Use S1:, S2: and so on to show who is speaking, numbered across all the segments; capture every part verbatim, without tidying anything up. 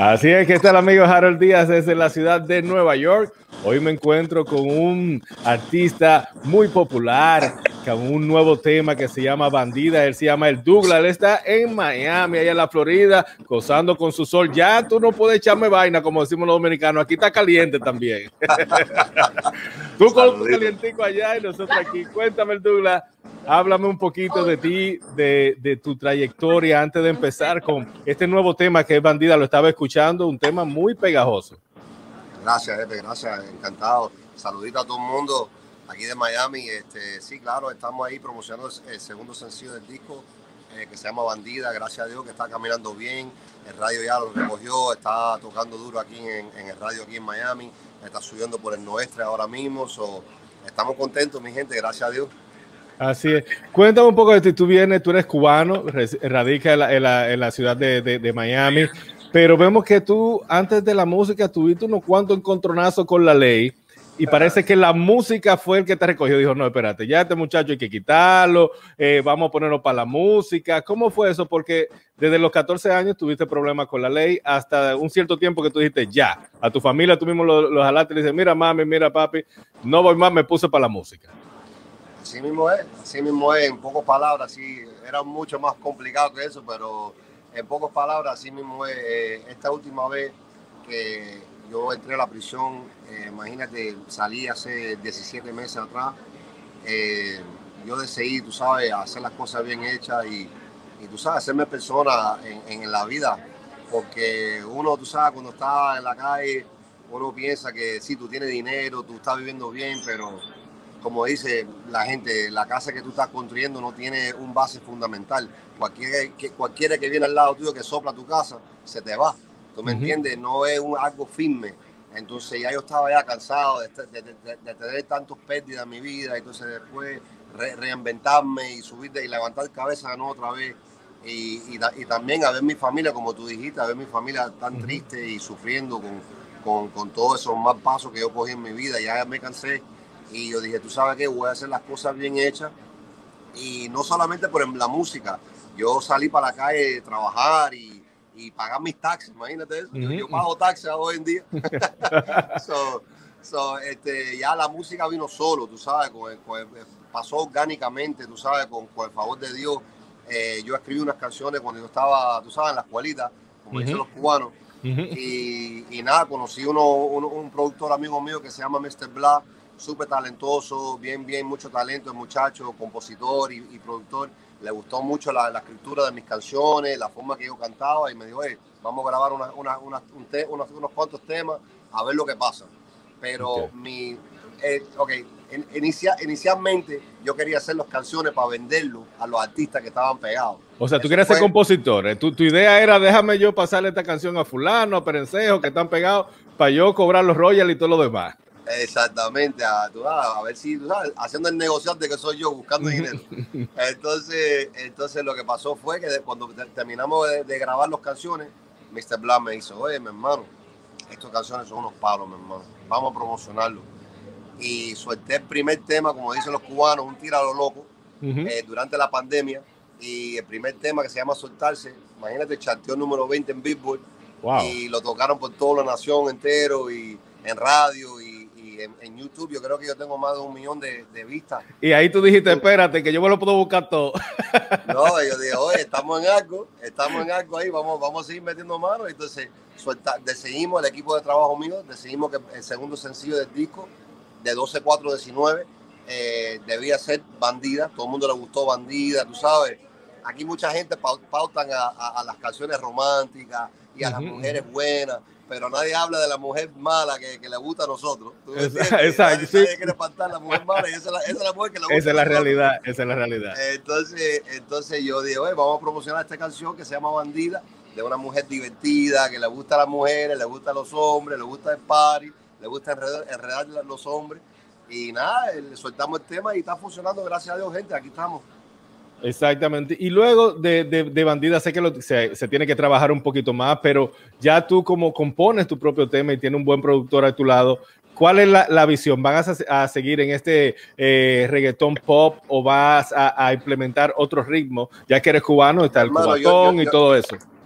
S1: Así es que está el amigo Harold Díaz desde la ciudad de Nueva York. Hoy me encuentro con un artista muy popular, con un nuevo tema que se llama Bandida. Él se llama el Douglas. Él está en Miami, allá en la Florida, gozando con su sol. Ya tú no puedes echarme vaina, como decimos los dominicanos. Aquí está caliente también. Tú con tu calientico allá y nosotros aquí. Cuéntame, el Douglas. Háblame un poquito de ti, de, de tu trayectoria antes de empezar con este nuevo tema que es Bandida. Lo estaba escuchando, un tema muy pegajoso.
S2: Gracias, jefe, gracias, encantado. Saludito a todo el mundo aquí de Miami. Este, sí, claro, estamos ahí promocionando el segundo sencillo del disco eh, que se llama Bandida. Gracias a Dios que está caminando bien. El radio ya lo recogió, está tocando duro aquí en, en el radio aquí en Miami. Está subiendo por el Nuestra ahora mismo. So, estamos contentos, mi gente, gracias a Dios.
S1: Así es. Cuéntame un poco de ti. Tú vienes, tú eres cubano, radicas en la, en la, en la ciudad de, de, de Miami, pero vemos que tú, antes de la música, tuviste unos cuantos encontronazos con la ley y parece que la música fue el que te recogió. Dijo, no, espérate, ya este muchacho hay que quitarlo, eh, vamos a ponerlo para la música. ¿Cómo fue eso? Porque desde los catorce años tuviste problemas con la ley hasta un cierto tiempo que tú dijiste, ya, a tu familia tú mismo los lo jalaste y le dices, mira mami, mira papi, no voy más, me puse para la música.
S2: Así mismo es, así mismo es, en pocas palabras, sí, era mucho más complicado que eso, pero en pocas palabras, así mismo es. Eh, esta última vez que yo entré a la prisión, eh, imagínate, salí hace diecisiete meses atrás, eh, yo decidí, tú sabes, hacer las cosas bien hechas y, y tú sabes, hacerme persona en, en la vida, porque uno, tú sabes, cuando está en la calle, uno piensa que sí, tú tienes dinero, tú estás viviendo bien, pero como dice la gente, la casa que tú estás construyendo no tiene un base fundamental. Cualquiera que, cualquiera que viene al lado tuyo que sopla tu casa, se te va. ¿Tú me uh-huh. entiendes? No es un, algo firme. Entonces ya yo estaba ya cansado de, de, de, de tener tantas pérdidas en mi vida. Entonces después re, reinventarme y subir de, y levantar cabeza de nuevo otra vez. Y, y, y también a ver mi familia, como tú dijiste, a ver mi familia tan uh-huh. triste y sufriendo con, con, con todos esos mal pasos que yo cogí en mi vida. Ya me cansé. Y yo dije, tú sabes qué, voy a hacer las cosas bien hechas. Y no solamente por la música. Yo salí para la calle a trabajar y, y pagar mis taxes. Imagínate eso. Uh-huh. yo, yo pago taxes hoy en día. so, so, este, ya la música vino solo, tú sabes. Con el, con el, pasó orgánicamente, tú sabes, con, con el favor de Dios. Eh, yo escribí unas canciones cuando yo estaba, tú sabes, en la escuelita, como uh-huh. dicen los cubanos. Uh-huh. y, y nada, conocí uno, uno, un productor amigo mío que se llama mister Black. Súper talentoso, bien, bien, mucho talento el muchacho, compositor y, y productor. Le gustó mucho la, la escritura de mis canciones, la forma que yo cantaba y me dijo, hey, vamos a grabar una, una, una, un te, unos, unos cuantos temas a ver lo que pasa. Pero okay. mi, eh, okay, in, inicia, inicialmente yo quería hacer las canciones para venderlo a los artistas que estaban pegados.
S1: O sea, tú querías fue... ser compositor. ¿eh? Tu, tu idea era, déjame yo pasarle esta canción a fulano, a Perencejo, que están pegados, para yo cobrar los royalties y todo lo demás.
S2: Exactamente, a, a, a ver si, tú sabes, haciendo el negociante que soy yo, buscando dinero. Entonces, entonces lo que pasó fue que de, cuando de, terminamos de, de grabar las canciones, mister Black me dice, oye, mi hermano, estas canciones son unos palos, mi hermano, vamos a promocionarlo. Y solté el primer tema, como dicen los cubanos, un tira a lo loco, uh-huh. eh, durante la pandemia. Y el primer tema que se llama Soltarse, imagínate, charteó número veinte en Billboard. Wow. Y lo tocaron por toda la nación entero y en radio y En, en YouTube. Yo creo que yo tengo más de un millón de, de vistas.
S1: Y ahí tú dijiste, espérate, que yo me lo puedo buscar todo.
S2: No, yo dije, oye, estamos en algo, estamos en algo ahí, vamos, vamos a seguir metiendo manos. Entonces, suelta, decidimos, el equipo de trabajo mío, decidimos que el segundo sencillo del disco, de doce cuatro diecinueve, eh, debía ser Bandida. Todo el mundo le gustó Bandida, tú sabes. Aquí mucha gente pautan a, a, a las canciones románticas y a uh-huh. las mujeres buenas, pero nadie habla de la mujer mala que, que le gusta a nosotros.
S1: Exacto.
S2: Nadie, sí. nadie quiere espantar a la mujer mala y esa es la, esa es la mujer que le gusta.
S1: Esa es la realidad, esa es la realidad.
S2: Entonces, entonces yo digo, hey, vamos a promocionar esta canción que se llama Bandida, de una mujer divertida, que le gusta a las mujeres, le gusta a los hombres, le gusta el party, le gusta enredar, enredar a los hombres. Y nada, le soltamos el tema y está funcionando, gracias a Dios, gente, aquí estamos.
S1: Exactamente. Y luego de, de, de Bandida, sé que lo, se, se tiene que trabajar un poquito más, pero ya tú como compones tu propio tema y tienes un buen productor a tu lado, ¿cuál es la, la visión? ¿Vas a, a seguir en este eh, reggaetón pop o vas a, a implementar otros ritmos? Ya que eres cubano, está el cubatón y todo eso.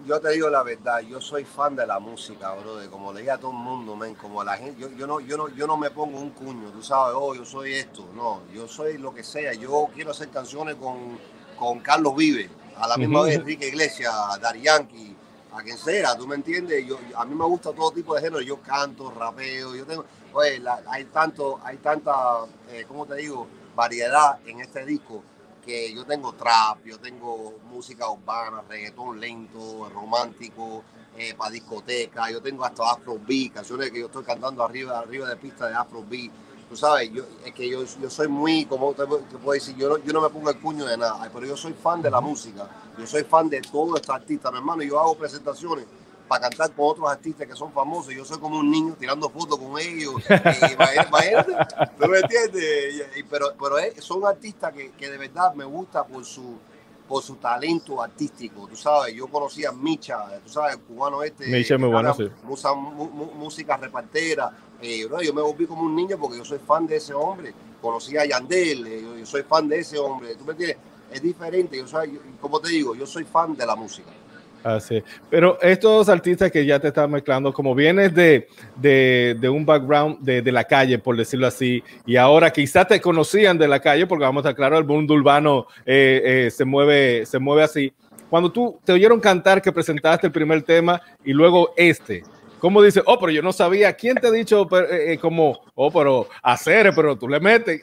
S2: yo te digo la verdad, yo soy fan de la música, brother, como le digo a todo el mundo, man, como la gente, yo, yo, no, yo, no, yo no me pongo un cuño, tú sabes, oh, yo soy esto, no, yo soy lo que sea, yo quiero hacer canciones con, con Carlos Vives, a la misma uh-huh. vez Enrique Iglesias, Daddy Yankee, a quien sea, tú me entiendes, yo, a mí me gusta todo tipo de género, yo canto, rapeo, yo tengo, oye, la, hay tanto, hay tanta, eh, ¿cómo te digo?, variedad en este disco, que yo tengo trap, yo tengo música urbana, reggaetón lento, romántico, eh, para discoteca, yo tengo hasta Afrobeat, canciones que yo estoy cantando arriba, arriba de pista de Afrobeat. Tú sabes, yo, es que yo, yo soy muy, como te, te puedo decir, yo no, yo no me pongo el puño de nada, pero yo soy fan de la música, yo soy fan de todos estos artistas, mi hermano, yo hago presentaciones para cantar con otros artistas que son famosos, yo soy como un niño tirando fotos con ellos, y, imagínate, ¿no me entiendes? Y, y, pero pero es, son artistas que, que de verdad me gusta por su, por su talento artístico, tú sabes, yo conocí a Micha, tú sabes, el cubano este,
S1: Micha muy bueno, sí.
S2: Musa, mu, mu, música repartera, eh, ¿no? Yo me volví como un niño porque yo soy fan de ese hombre, conocí a Yandel, eh, yo, yo soy fan de ese hombre, ¿tú me entiendes? Es diferente, yo soy, como te digo, yo soy fan de la música.
S1: Así, pero estos artistas que ya te están mezclando, como vienes de, de, de un background de, de la calle, por decirlo así, y ahora quizás te conocían de la calle, porque vamos a estar claro, el mundo urbano eh, eh, se, mueve, se mueve así. Cuando tú te oyeron cantar que presentaste el primer tema y luego este, ¿cómo dices? Oh, pero yo no sabía. ¿Quién te ha dicho eh, como, oh, pero hacer, pero tú le metes?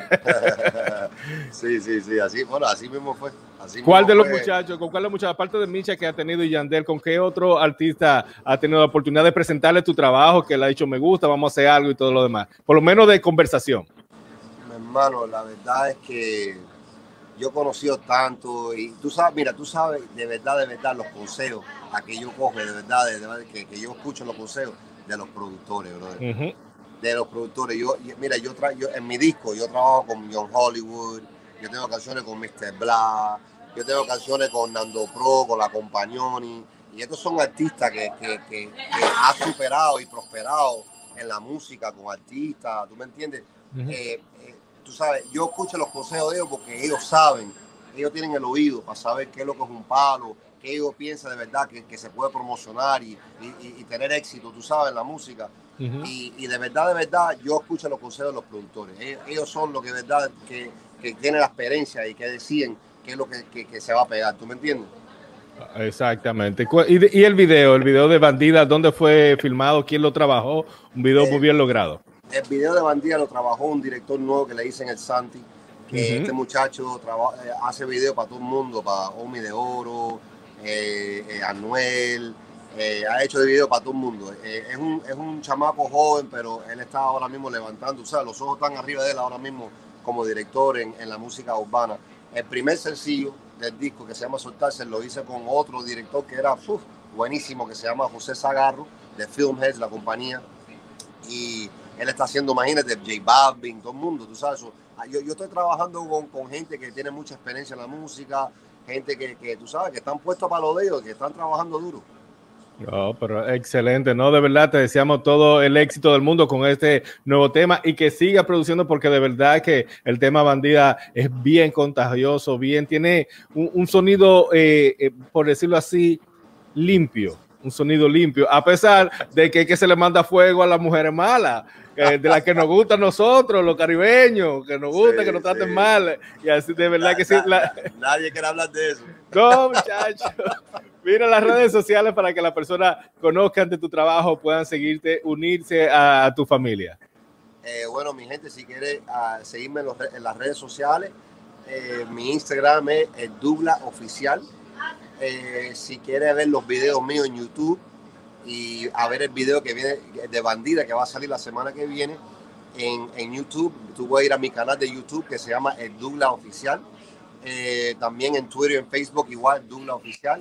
S2: Sí, sí, sí, así, bueno, así mismo fue. Así
S1: ¿Cuál
S2: mismo
S1: de los
S2: fue.
S1: muchachos, con cuál de los muchachos, aparte de Micha que ha tenido y Yandel, con qué otro artista ha tenido la oportunidad de presentarle tu trabajo, que le ha dicho me gusta, vamos a hacer algo y todo lo demás? Por lo menos de conversación.
S2: Mi hermano, la verdad es que yo he conocido tanto y tú sabes, mira, tú sabes de verdad, de verdad, los consejos a que yo coge, de verdad, de verdad que, que yo escucho los consejos de los productores, bro. Uh-huh. De los productores. Yo, mira, yo, tra yo en mi disco, yo trabajo con John Hollywood, yo tengo canciones con mister Bla, yo tengo canciones con Nando Pro, con La Compagnoni, y estos son artistas que, que, que, que han superado y prosperado en la música con artistas, ¿tú me entiendes? Uh-huh. eh, eh, tú sabes, yo escucho los consejos de ellos porque ellos saben, ellos tienen el oído para saber qué es lo que es un palo, qué ellos piensan de verdad que, que se puede promocionar y, y, y tener éxito, tú sabes, en la música. Uh-huh. y, y de verdad, de verdad, yo escucho los consejos de los productores. Ellos, ellos son los que de verdad que, que tienen la experiencia y que deciden qué es lo que, que, que se va a pegar, ¿tú me entiendes?
S1: Exactamente. ¿Y, y el video, el video de Bandida, dónde fue filmado? ¿Quién lo trabajó? Un video eh, muy bien logrado.
S2: El video de Bandida lo trabajó un director nuevo que le dicen el Santi, que uh-huh. este muchacho trabaja, eh, hace video para todo el mundo, para Omi de Oro, eh, eh, Anuel, eh, ha hecho de video para todo el mundo. Eh, es, un, es un chamaco joven, pero él está ahora mismo levantando, o sea, los ojos están arriba de él ahora mismo como director en, en la música urbana. El primer sencillo del disco, que se llama Soltarse, lo hice con otro director que era uf, buenísimo, que se llama José Zagarro, de Filmheads, la compañía, y él está haciendo, imagínate, J Balvin, todo el mundo, tú sabes. Yo, yo estoy trabajando con, con gente que tiene mucha experiencia en la música, gente que, que tú sabes, que están puestos para los dedos, que están trabajando duro.
S1: No, pero excelente, ¿no? De verdad te deseamos todo el éxito del mundo con este nuevo tema y que siga produciendo porque de verdad que el tema Bandida es bien contagioso, bien, tiene un, un sonido, eh, eh, por decirlo así, limpio. Un sonido limpio, a pesar de que, que se le manda fuego a las mujeres malas, eh, de las que nos gustan nosotros, los caribeños, que nos gusta, sí, que nos traten sí. mal, y así de verdad na, que sí.
S2: Na,
S1: La...
S2: Nadie quiere hablar de eso.
S1: No, muchachos. Mira las redes sociales para que las personas conozcan de tu trabajo, puedan seguirte, unirse a, a tu familia.
S2: Eh, bueno, mi gente, si quiere uh, seguirme en, los, en las redes sociales, eh, mi Instagram es el Douglas Oficial. Eh, si quieres ver los videos míos en YouTube y a ver el video que viene de Bandida que va a salir la semana que viene en, en YouTube, tú puedes ir a mi canal de YouTube que se llama el Douglas Oficial, eh, también en Twitter y en Facebook igual Douglas Oficial,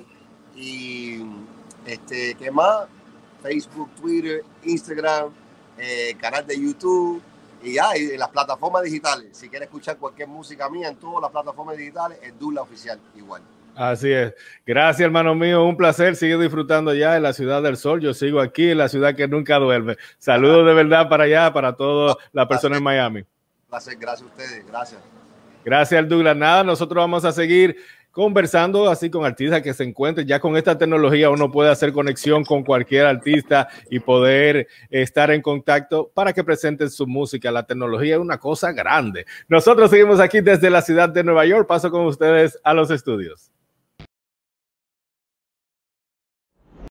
S2: y este, ¿qué más? Facebook, Twitter, Instagram, eh, canal de YouTube y ya, y en las plataformas digitales. Si quieres escuchar cualquier música mía en todas las plataformas digitales, el Douglas Oficial igual.
S1: Así es. Gracias, hermano mío. Un placer. Sigue disfrutando ya en la Ciudad del Sol. Yo sigo aquí en la ciudad que nunca duerme. Saludos de verdad para allá, para toda la persona en Miami.
S2: Placer. Gracias a ustedes. Gracias.
S1: Gracias, Douglas. Nada, nosotros vamos a seguir conversando así con artistas que se encuentren. Ya con esta tecnología uno puede hacer conexión con cualquier artista y poder estar en contacto para que presenten su música. La tecnología es una cosa grande. Nosotros seguimos aquí desde la ciudad de Nueva York. Paso con ustedes a los estudios.